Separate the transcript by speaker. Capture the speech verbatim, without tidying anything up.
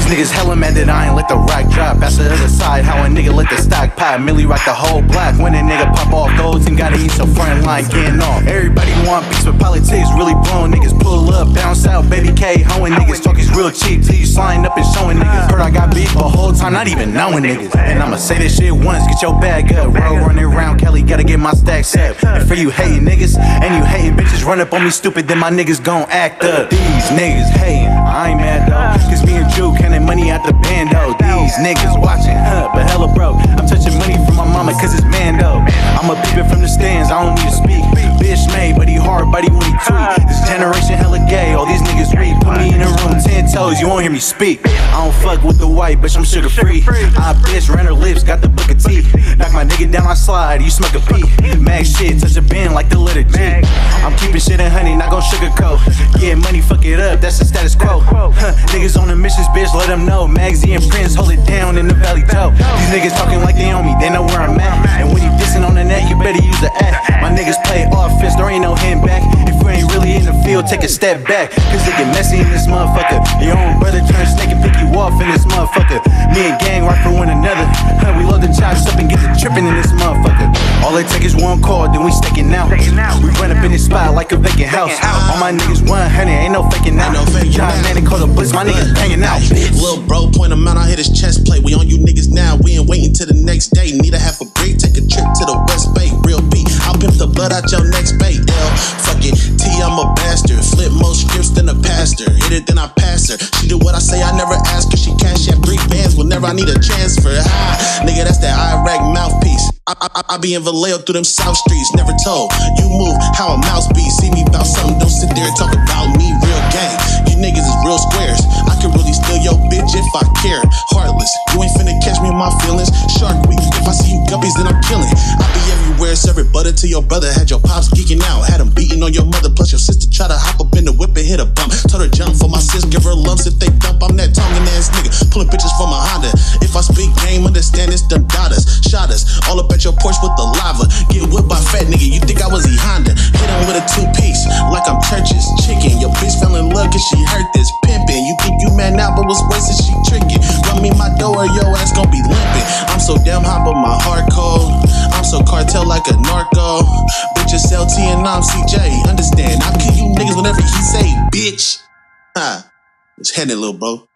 Speaker 1: niggas hella mad that I ain't let the rock drop. That's the other side, how a nigga let the stock pop. Millie rock the whole block. When a nigga pop off, the whole team gotta eat, so front line getting off. Everybody want beats with politics, really blowing niggas. Pull up, down south, baby K, hoeing niggas. Talk is real cheap till you sliding up and showing niggas. Heard I got beat the whole time, not even knowing niggas. And I'ma say this shit once, get your bag up. Road running around Kelly, gotta get my stacks up. And for you hating niggas, and you hating bitches, run up on me stupid, then my niggas gon' act up. These niggas hating, I ain't mad though, cause me and Drew counting money out the bando. These niggas watching, huh, but hella broke. I'm touching money from my mama cause it's Mando. I'm a peep it from the stands, I don't need to speak. Bitch made, but he hard body when he tweet. This generation hella gay, all these niggas weak. Put me in a room, ten toes, you won't hear me speak. I don't fuck with the white, bitch, I'm sugar free. I bitch, ran her lips, got the book of tea. Knock my nigga down, I slide, you smoke a pee. Mag shit, touch a bin like the letter G. I'm keeping shit in honey, not gon' sugarcoat. Yeah, money, fuck it up, that's the status quo. Huh, niggas on the missions, bitch, let them know. Magsy and Prince hold it down in the valley toe. These niggas talking like they on me, they know where I'm at. And when you dissing on the net, you better use the app. My niggas play offense, there ain't no hand back. If we ain't really in the field, take a step back. Cause it get messy in this motherfucker. Your own brother turn snake and pick you off in this motherfucker. Me and gang right for one another. Huh, we load the chops up and get the tripping in this motherfucker. All it take is one call, then we staking out. We run up in this spot like a vacant house. All my niggas one hundred, ain't no faking out. John Manning called a blitz, my niggas hanging out.
Speaker 2: Lil' bro, point him out, I hit his chest plate. We on you niggas now, we ain't waiting till the next day. Need a half a break, take a trip to the West Bay. Real beat, I'll pimp the blood out your next bait. L, fuck it, T, I'm a bastard. Flip more scripts than a pastor. Hit it, then I pass her. She do what I say, I never ask her. She cash out three bands whenever I need a transfer. Ha, nigga, that's that Iraq mouthpiece. I, I, I be in Vallejo through them South streets. Never told you move how a mouse be. See me bout something, don't sit there and talk about me. Real gang, you niggas is real squares. I could really steal your bitch if I care. Heartless, you ain't finna catch me in my feelings. Shark week, if I see you guppies, then I'm killing. I be everywhere, serving butter to your brother. Had your pops geeking out, had him beating on your mother. Plus your sister try to hop up in the whip and hit a bump. Told her jump for my sis, give her lumps if they dump. I'm that tonguing ass nigga, pulling bitches from a Honda. If I speak game, understand it's them daughters. Shot us, all up at your porch with the lava. Get whipped by fat nigga, you think I was E Honda. Hit him with a two-piece, like I'm Church's chicken. Your bitch fell in love cause she heard this pimpin'. You think you man out, but what's worse is she trickin'. Run me my door, your ass gon' be limpin'. I'm so damn hot, but my heart cold. I'm so cartel like a narco. Bitches L T and N O M C J. Understand, I kill you niggas whenever he say bitch. Ha, it's headed, little bro.